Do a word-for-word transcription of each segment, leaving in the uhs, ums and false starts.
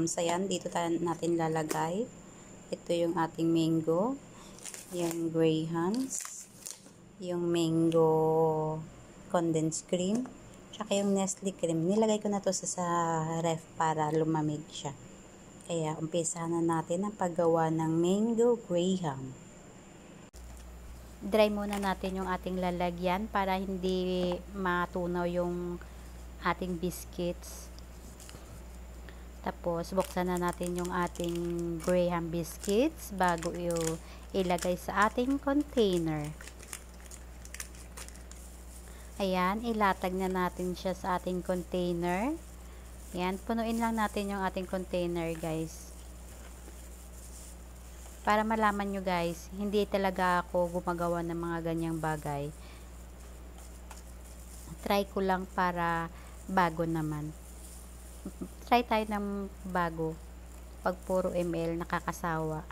grahams. Ayan, dito tayo natin lalagay. Ito yung ating mango. Yung grahams. Yung mango condensed cream. Tsaka yung Nestle cream. Nilagay ko na to sa, sa ref para lumamig siya. Kaya, umpisahan na natin ang paggawa ng mango graham. Dry muna natin yung ating lalagyan para hindi matunaw yung ating biscuits. Tapos, buksan na natin yung ating graham biscuits bago yung ilagay sa ating container. Ayan, ilatag na natin siya sa ating container. Ayan, punuin lang natin yung ating container, guys. Para malaman nyo guys, hindi talaga ako gumagawa ng mga ganyang bagay. Try ko lang para bago naman. Try tayo ng bago. Pag puro M L, nakakasawa.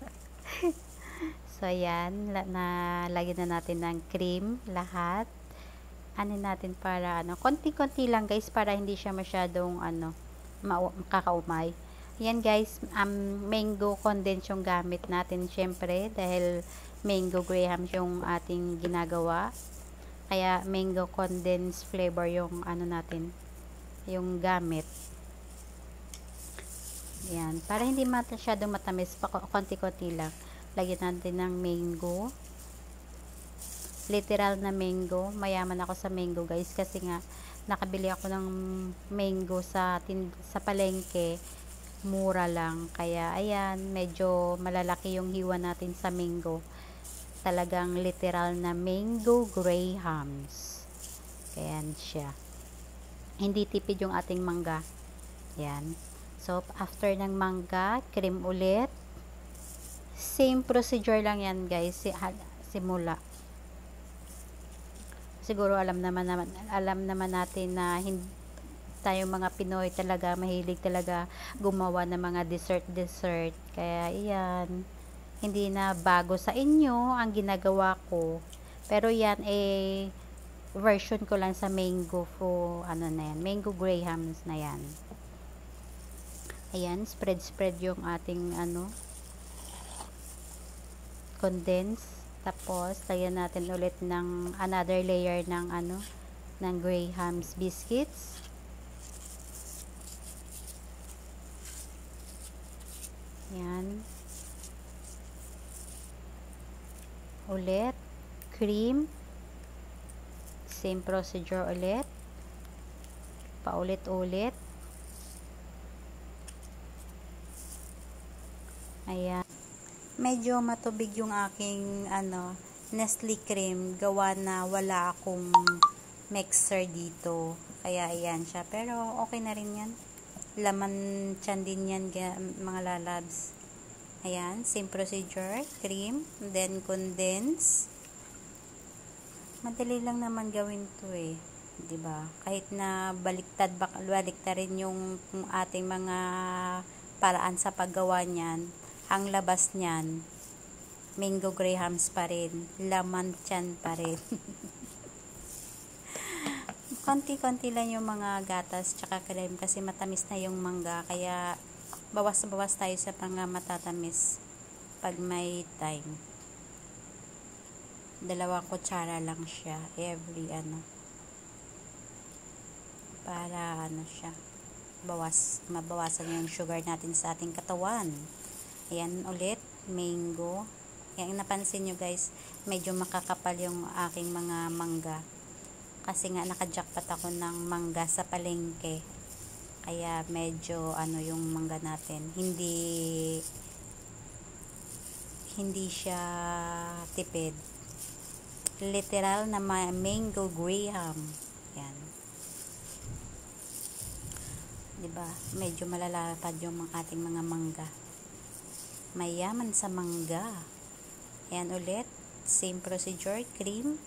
So, ayan. Nalagyan na natin ng cream, lahat. Ano natin para, ano, konti-konti lang guys, para hindi siya masyadong, ano, makakaumay. Yan guys, um, mango condense yung gamit natin syempre dahil mango graham yung ating ginagawa. Kaya mango condense flavor yung ano natin, yung gamit. Yan, para hindi masyadong matamis, konti-konti lang. Lagyan natin ng mango. Literal na mango. Mayaman ako sa mango guys kasi nga nakabili ako ng mango sa, sa palengke. Mura lang. Kaya, ayan, medyo malalaki yung hiwa natin sa mango. Talagang literal na mango grahams. Ayan siya. Hindi tipid yung ating mangga. Ayan. So, after ng mangga, cream ulit. Same procedure lang yan, guys. Simula. Siguro alam naman, naman, alam naman natin na hindi tayong mga Pinoy talaga, mahilig talaga gumawa ng mga dessert-dessert. Kaya, iyan, hindi na bago sa inyo ang ginagawa ko. Pero yan, eh, version ko lang sa mango fo, ano na yan, mango grahams na yan. Ayan, spread-spread yung ating, ano, condense. Tapos, lagyan natin ulit ng another layer ng, ano, ng grahams biscuits. Yan. Ulit. Cream. Same procedure ulit. Paulit-ulit. Ayan. Medyo matubig yung aking ano, Nestle cream. Gawa na wala akong mixer dito. Kaya ayan siya. Pero okay na rin yan. Laman tiyan din yan mga lalabs. Ayan, same procedure, cream, then condense. Madali lang naman gawin to eh, 'di ba? Kahit na baliktad baliktad rin yung ating mga paraan sa paggawa niyan, ang labas niyan mango grahams pa rin, laman tiyan pa rin. Konti-konti lang yung mga gatas tsaka cream kasi matamis na yung mangga, kaya bawas-bawas tayo sa mga matatamis pag may time. Dalawang kutsara lang siya every ano, para ano siya, bawas, mabawasan yung sugar natin sa ating katawan. Ayan ulit, mango. Yan, napansin nyo guys, medyo makakapal yung aking mga mangga. Kasi nga naka-jackpot ako ng mangga sa palengke. Kaya medyo ano yung mangga natin. Hindi hindi siya tipid. Literal na mango graham. Yan. 'Di ba? Medyo malalapad yung ating mga mangga. Mayaman sa mangga. Yan ulit. Same procedure, cream.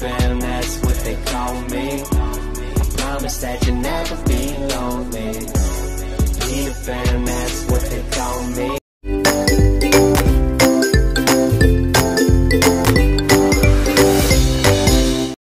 fam, that's what they call me. I promise that you'll never be lonely. Be a fam, that's what